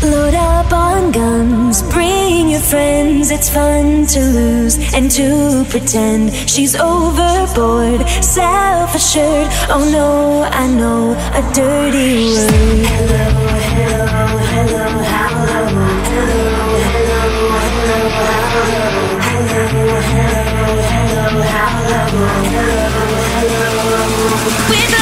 Load up on guns, bring your friends. It's fun to lose and to pretend. She's overboard, self-assured. Oh no, I know a dirty word. Hello, hello, hello, hello, hello, hello, hello, hello, hello, hello, hello, hello, hello.